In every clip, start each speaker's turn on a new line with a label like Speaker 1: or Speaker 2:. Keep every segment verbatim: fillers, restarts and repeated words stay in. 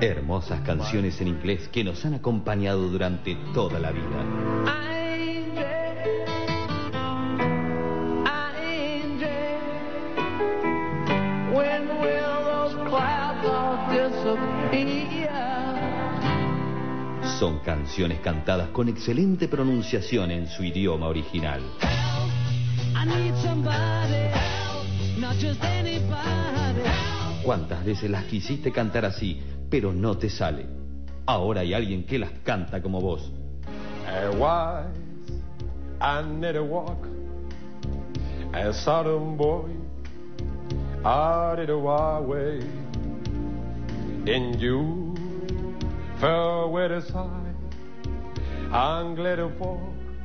Speaker 1: Hermosas canciones en inglés que nos han acompañado durante toda la vida. Son canciones cantadas con excelente pronunciación en su idioma original. ¿Cuántas veces las quisiste cantar así, pero no te sale? Ahora hay alguien que las canta como vos.
Speaker 2: A wise and need a walk, a southern boy, out of the way, in you, fell with a sigh, and let a walk,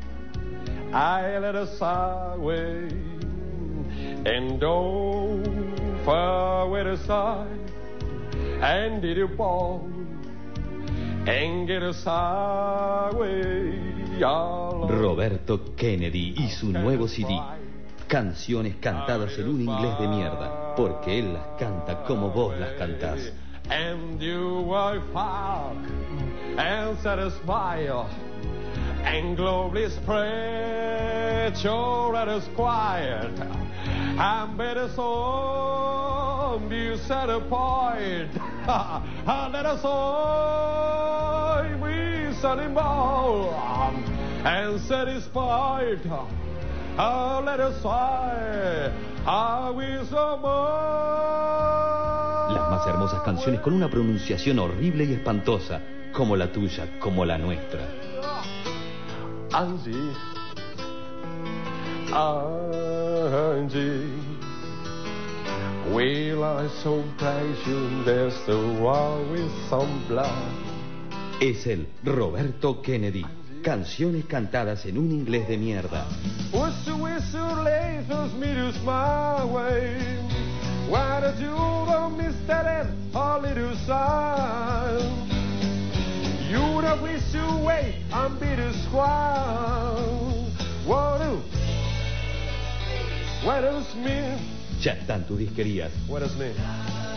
Speaker 2: I let a sigh away, and oh, fell with a sigh, and did a ball, and get a sigh away.
Speaker 1: Roberto Kennedy y su nuevo C D. Canciones cantadas en un inglés de mierda, porque él las canta como vos las cantás.
Speaker 2: And you will fuck and set a smile and globally spread your let us quiet and better song you set a point and let us all we set him all and satisfied oh let us fly how we so much.
Speaker 1: Las más hermosas canciones con una pronunciación horrible y espantosa, como la tuya, como la nuestra.
Speaker 2: Angie, Angie, will I so praise you, there's the war with some blood.
Speaker 1: Es el Roberto Kennedy. Canciones cantadas en un inglés de mierda.
Speaker 2: Whistle, whistle, lasers, meters my way. Why did you don't miss that a little sign? You don't wish you wait and be the squad. What do? What does mean?
Speaker 1: Ya están tus disquerías.
Speaker 2: What does mean?